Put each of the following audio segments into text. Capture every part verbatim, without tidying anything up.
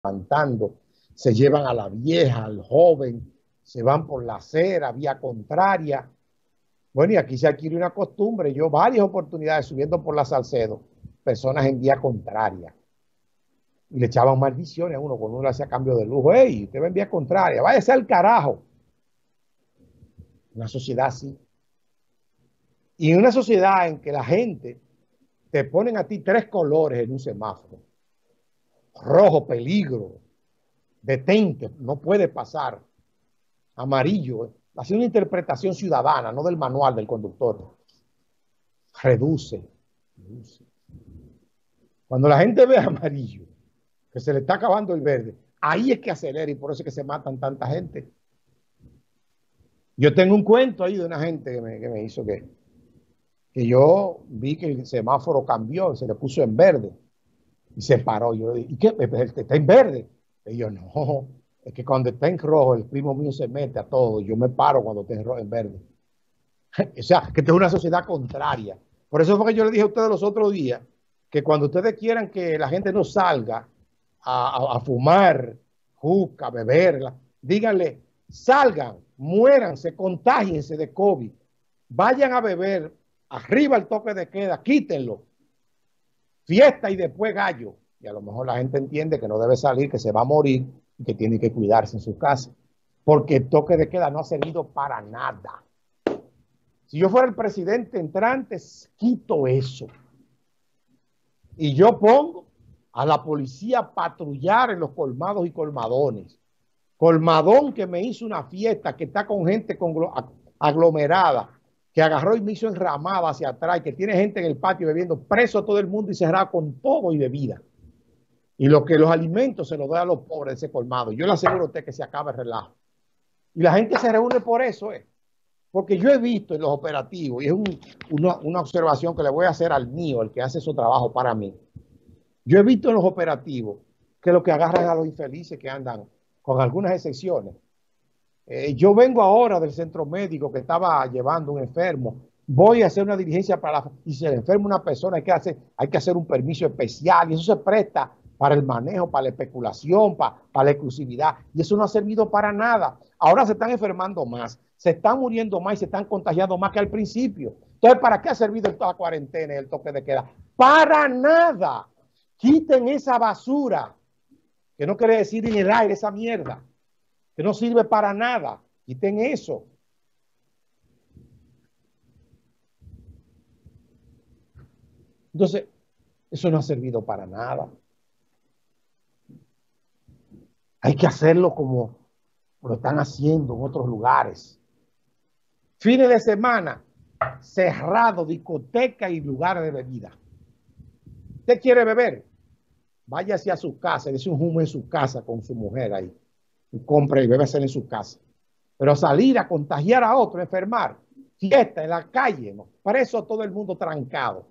levantando, se llevan a la vieja, al joven, se van por la acera, vía contraria. Bueno, y aquí se adquiere una costumbre. Yo varias oportunidades subiendo por la Salcedo, personas en vía contraria. Y le echaban maldiciones a uno cuando uno le hacía cambio de lujo. ¡Ey, usted va en vía contraria! ¡Váyase al carajo! Una sociedad así. Y en una sociedad en que la gente te ponen a ti tres colores en un semáforo. Rojo, peligro. Detente, no puede pasar. Amarillo, hace una interpretación ciudadana, no del manual del conductor. Reduce, reduce. Cuando la gente ve amarillo, que se le está acabando el verde, ahí es que acelera y por eso es que se matan tanta gente. Yo tengo un cuento ahí de una gente que me, que me hizo que, que yo vi que el semáforo cambió, se le puso en verde y se paró. Yo le dije, ¿y qué? ¿Está en verde? Y yo, no, es que cuando está en rojo, el primo mío se mete a todo. Yo me paro cuando está en, rojo, en verde. O sea, que esta es una sociedad contraria. Por eso fue que yo le dije a ustedes los otros días que cuando ustedes quieran que la gente no salga a, a, a fumar, juca, beberla, díganle, salgan, muéranse, contágiense de COVID, vayan a beber, arriba el toque de queda, quítenlo, fiesta y después gallo. Y a lo mejor la gente entiende que no debe salir, que se va a morir y que tiene que cuidarse en su casa. Porque el toque de queda no ha servido para nada. Si yo fuera el presidente entrante, quito eso. Y yo pongo a la policía a patrullar en los colmados y colmadones. Colmadón que me hizo una fiesta, que está con gente aglomerada, que agarró y me hizo enramada hacia atrás, que tiene gente en el patio bebiendo, preso a todo el mundo y cerrado con todo y bebida. Y lo que los alimentos se los doy a los pobres de ese colmado. Yo le aseguro a usted que se acaba el relajo. Y la gente se reúne por eso, ¿eh? Porque yo he visto en los operativos, y es un, una, una observación que le voy a hacer al mío, el que hace su trabajo para mí. Yo he visto en los operativos que lo que agarran a los infelices que andan, con algunas excepciones. Eh, yo vengo ahora del centro médico que estaba llevando un enfermo. Voy a hacer una diligencia para la, y si le enferma una persona hay que, hacer, hay que hacer un permiso especial y eso se presta para el manejo, para la especulación, para, para la exclusividad. Y eso no ha servido para nada. Ahora se están enfermando más, se están muriendo más y se están contagiando más que al principio. Entonces, ¿para qué ha servido toda la cuarentena y el toque de queda? Para nada. Quiten esa basura, que no quiere decir en el aire esa mierda, que no sirve para nada. Quiten eso. Entonces, eso no ha servido para nada. Hay que hacerlo como lo están haciendo en otros lugares. Fines de semana, cerrado, discoteca y lugares de bebida. ¿Usted quiere beber? Váyase a su casa, dése un humo en su casa con su mujer ahí. Y compre y bébese en su casa. Pero salir a contagiar a otro, enfermar, fiesta en la calle, ¿no? Para eso todo el mundo trancado.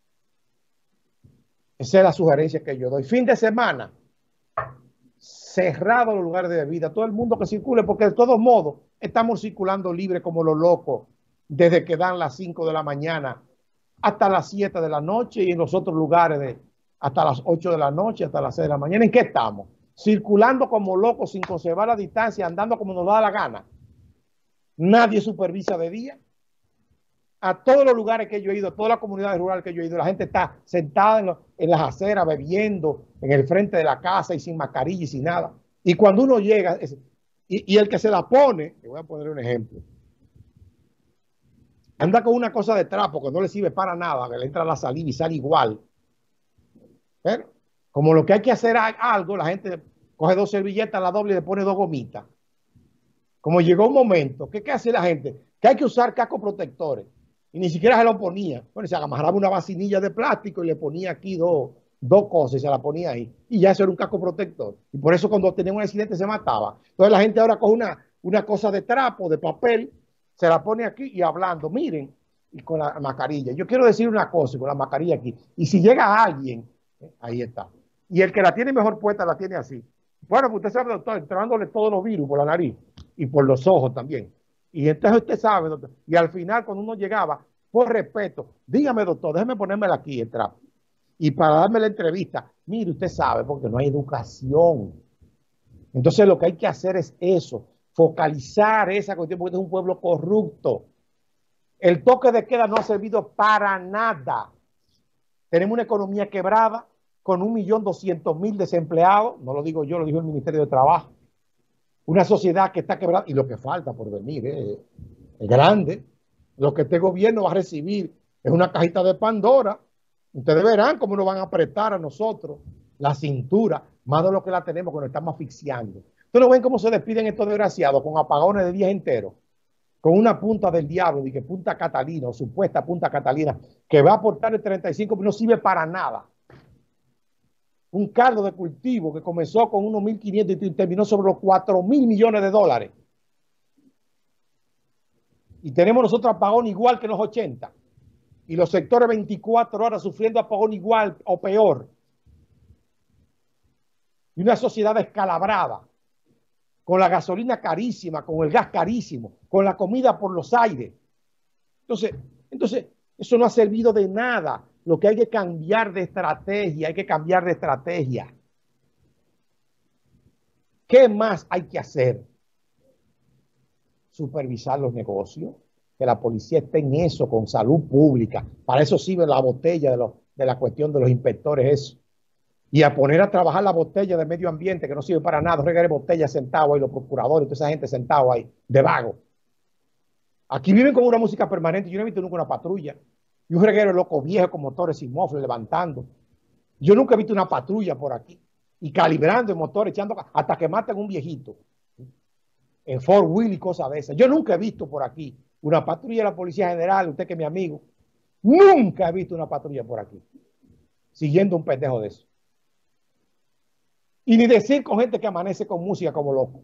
Esa es la sugerencia que yo doy. Fin de semana, cerrado los lugares de bebida, todo el mundo que circule, porque de todos modos estamos circulando libre como los locos desde que dan las cinco de la mañana hasta las siete de la noche y en los otros lugares de hasta las ocho de la noche, hasta las seis de la mañana. ¿En qué estamos? Circulando como locos sin conservar la distancia, andando como nos da la gana. Nadie supervisa de día. A todos los lugares que yo he ido, a todas las comunidades rurales que yo he ido, la gente está sentada en, lo, en las aceras bebiendo en el frente de la casa y sin mascarilla y sin nada. Y cuando uno llega, es, y, y el que se la pone, le voy a poner un ejemplo, anda con una cosa de trapo que no le sirve para nada, que le entra la saliva y sale igual. Pero como lo que hay que hacer algo, la gente coge dos servilletas, la doble y le pone dos gomitas. Como llegó un momento, ¿qué, qué hace la gente? Que hay que usar cascos protectores. Y ni siquiera se lo ponía. Bueno, se amarraba una vacinilla de plástico y le ponía aquí dos, dos cosas y se la ponía ahí. Y ya eso era un casco protector. Y por eso cuando tenía un accidente se mataba. Entonces la gente ahora coge una, una cosa de trapo, de papel, se la pone aquí y hablando, miren, y con la mascarilla. Yo quiero decir una cosa con la mascarilla aquí. Y si llega alguien, eh, ahí está. Y el que la tiene mejor puesta la tiene así. Bueno, pues usted sabe, doctor, entrándole todos los virus por la nariz y por los ojos también. Y entonces usted sabe, doctor. Y al final, cuando uno llegaba, por respeto, dígame, doctor, déjeme ponérmela aquí, el trapo. Y para darme la entrevista, mire, usted sabe, porque no hay educación. Entonces lo que hay que hacer es eso, focalizar esa cuestión, porque es un pueblo corrupto. El toque de queda no ha servido para nada. Tenemos una economía quebrada con un millón doscientos mil desempleados, no lo digo yo, lo dijo el Ministerio de Trabajo. Una sociedad que está quebrada y lo que falta por venir eh, es grande. Lo que este gobierno va a recibir es una cajita de Pandora. Ustedes verán cómo nos van a apretar a nosotros la cintura, más de lo que la tenemos, que nos estamos asfixiando. Ustedes no ven cómo se despiden estos desgraciados con apagones de días enteros, con una punta del diablo, de que Punta Catalina, o supuesta Punta Catalina, que va a aportar el treinta y cinco, pero no sirve para nada. Un caldo de cultivo que comenzó con unos mil quinientos y terminó sobre los cuatro mil millones de dólares. Y tenemos nosotros apagón igual que en los ochenta. Y los sectores veinticuatro horas sufriendo apagón igual o peor. Y una sociedad descalabrada, con la gasolina carísima, con el gas carísimo, con la comida por los aires. Entonces, entonces, eso no ha servido de nada. Lo que hay que cambiar de estrategia, hay que cambiar de estrategia. ¿Qué más hay que hacer? Supervisar los negocios, que la policía esté en eso, con salud pública. Para eso sirve la botella de, lo, de la cuestión de los inspectores, eso. Y a poner a trabajar la botella de medio ambiente, que no sirve para nada, regar botellas sentados ahí, los procuradores, toda esa gente sentados ahí, de vago. Aquí viven con una música permanente, yo no he visto nunca una patrulla. Y un reguero loco viejo con motores sin mofle levantando. Yo nunca he visto una patrulla por aquí. Y calibrando el motor, echando hasta que maten un viejito. En Fort Will y cosas de esas. Yo nunca he visto por aquí una patrulla de la Policía General, usted que es mi amigo. Nunca he visto una patrulla por aquí. Siguiendo un pendejo de eso. Y ni decir con gente que amanece con música como loco.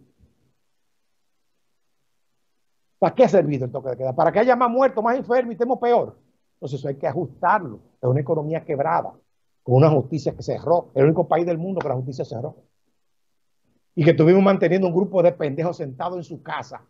¿Para qué ha servido el toque de queda? ¿Para que haya más muertos, más enfermos y estemos peor? Entonces eso hay que ajustarlo. Es una economía quebrada, con una justicia que cerró. El único país del mundo que la justicia cerró. Y que estuvimos manteniendo un grupo de pendejos sentados en su casa,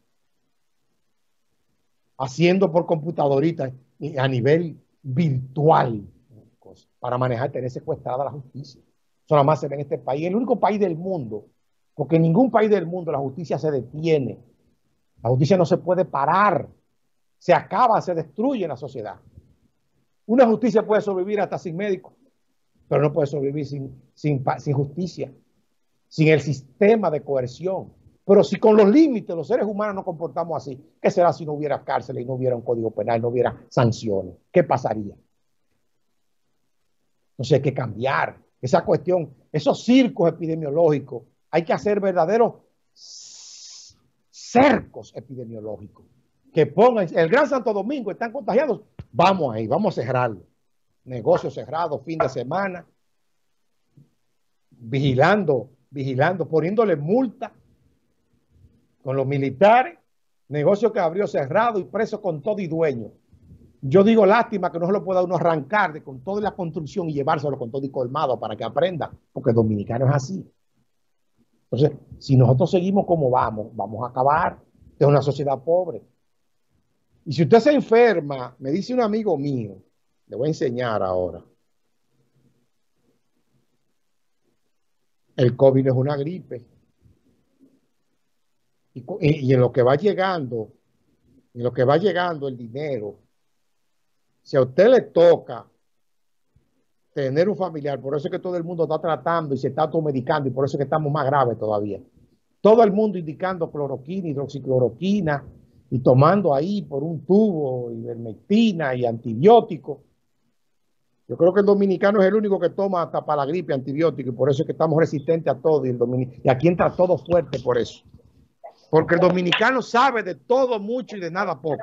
haciendo por computadorita a nivel virtual, para manejar, tener secuestrada la justicia. Eso nada más se ve en este país, el único país del mundo, porque en ningún país del mundo la justicia se detiene. La justicia no se puede parar, se acaba, se destruye en la sociedad. Una justicia puede sobrevivir hasta sin médico, pero no puede sobrevivir sin, sin, sin justicia, sin el sistema de coerción. Pero si con los límites los seres humanos nos comportamos así, ¿qué será si no hubiera cárcel y no hubiera un código penal, no hubiera sanciones? ¿Qué pasaría? Entonces hay que cambiar esa cuestión, esos circos epidemiológicos. Hay que hacer verdaderos cercos epidemiológicos que pongan, el Gran Santo Domingo están contagiados, vamos ahí, vamos a cerrarlo. Negocios cerrados, fin de semana, vigilando, vigilando, poniéndole multa con los militares, negocio que abrió cerrado y preso con todo y dueño. Yo digo lástima que no se lo pueda uno arrancar de con toda la construcción y llevárselo con todo y colmado para que aprenda, porque el dominicano es así. Entonces, si nosotros seguimos como vamos, vamos a acabar. Es una sociedad pobre. Y si usted se enferma, me dice un amigo mío, le voy a enseñar ahora. El COVID es una gripe. Y, y, y en lo que va llegando, en lo que va llegando el dinero, si a usted le toca tener un familiar, por eso es que todo el mundo está tratando y se está automedicando y por eso es que estamos más graves todavía. Todo el mundo indicando cloroquina, hidroxicloroquina y tomando ahí por un tubo ivermectina y antibióticos. Yo creo que el dominicano es el único que toma hasta para la gripe antibiótico y por eso es que estamos resistentes a todo y, el dominic y aquí entra todo fuerte por eso. Porque el dominicano sabe de todo mucho y de nada poco.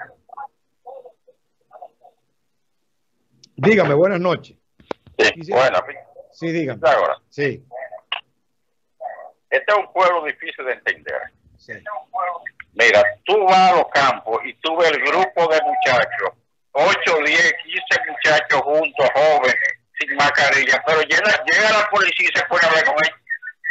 Dígame, buenas noches. Sí, sí. Buenas. Sí, dígame. Ahora. Sí. Este es un pueblo difícil de entender. Sí. Mira, tú vas a los campos y tú ves el grupo de muchachos, ocho, diez, quince muchachos juntos, jóvenes, sin mascarilla, pero llega, llega la policía y se pone a hablar con ellos.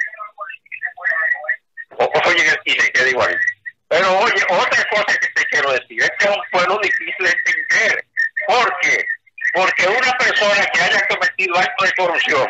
O, oye, y se queda igual. Pero oye, otra cosa que te quiero decir, este es un pueblo difícil de entender, porque porque una persona que haya cometido actos de corrupción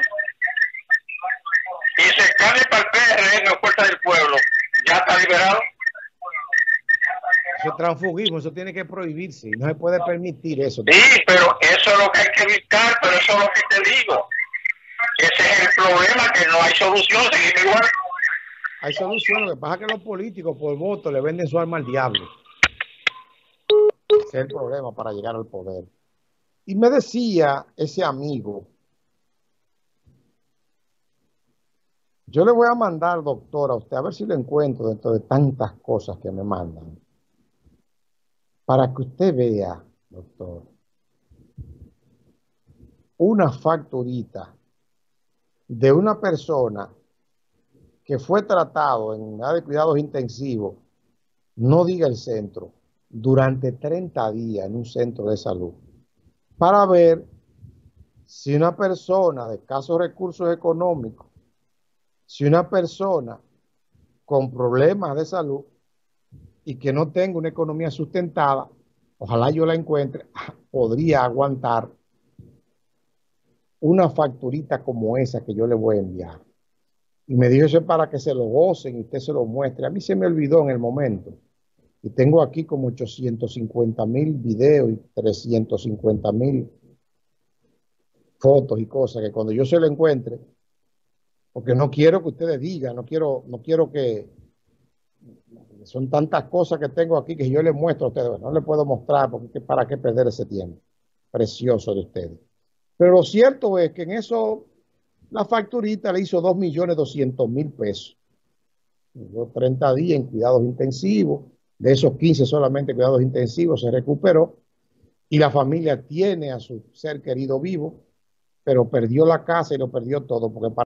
y se cambie para el P R M o Fuerza del Pueblo, ya está liberado. Eso es transfugismo, eso tiene que prohibirse, no se puede permitir eso. Sí, pero eso es lo que hay que evitar, pero eso es lo que te digo. Ese es el problema, que no hay solución, seguimos igual. Hay solución, lo que pasa es que los políticos por voto le venden su alma al diablo. Ese es el problema para llegar al poder. Y me decía ese amigo, yo le voy a mandar, doctor, a usted, a ver si lo encuentro dentro de tantas cosas que me mandan, para que usted vea, doctor, una facturita de una persona que fue tratado en unidad de cuidados intensivos, no diga el centro, durante treinta días en un centro de salud, para ver si una persona de escasos recursos económicos, si una persona con problemas de salud y que no tenga una economía sustentada, ojalá yo la encuentre, podría aguantar una facturita como esa que yo le voy a enviar. Y me dijo, eso es para que se lo gocen y usted se lo muestre. A mí se me olvidó en el momento. Y tengo aquí como ochocientos cincuenta mil videos y trescientos cincuenta mil fotos y cosas que cuando yo se lo encuentre, porque no quiero que ustedes digan, no quiero, no quiero que, son tantas cosas que tengo aquí que yo les muestro a ustedes, no les puedo mostrar porque para qué perder ese tiempo precioso de ustedes. Pero lo cierto es que en eso la facturita le hizo dos millones doscientos mil pesos. Yo treinta días en cuidados intensivos, de esos quince solamente cuidados intensivos se recuperó y la familia tiene a su ser querido vivo, pero perdió la casa y lo perdió todo porque para